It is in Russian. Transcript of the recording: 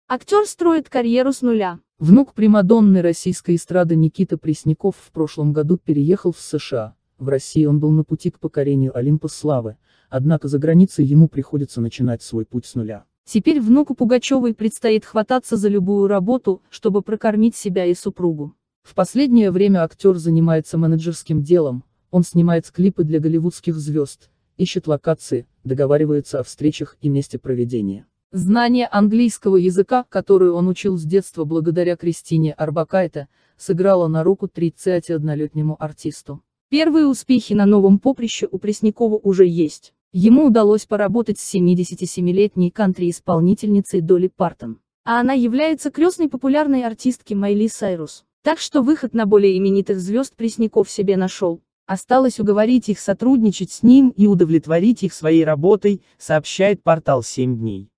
Актер строит карьеру с нуля. Внук примадонны российской эстрады Никита Пресняков в прошлом году переехал в США. В России он был на пути к покорению Олимпа славы, однако за границей ему приходится начинать свой путь с нуля. Теперь внуку Пугачевой предстоит хвататься за любую работу, чтобы прокормить себя и супругу. В последнее время актер занимается менеджерским делом, он снимает клипы для голливудских звезд, ищет локации, договаривается о встречах и месте проведения. Знание английского языка, которую он учил с детства благодаря Кристине Орбакайте, сыграло на руку 31-летнему артисту. Первые успехи на новом поприще у Преснякова уже есть. Ему удалось поработать с 77-летней кантри-исполнительницей Долли Партон. А она является крестной популярной артистки Майли Сайрус. Так что выход на более именитых звезд Пресняков себе нашел. Осталось уговорить их сотрудничать с ним и удовлетворить их своей работой, сообщает портал 7 дней.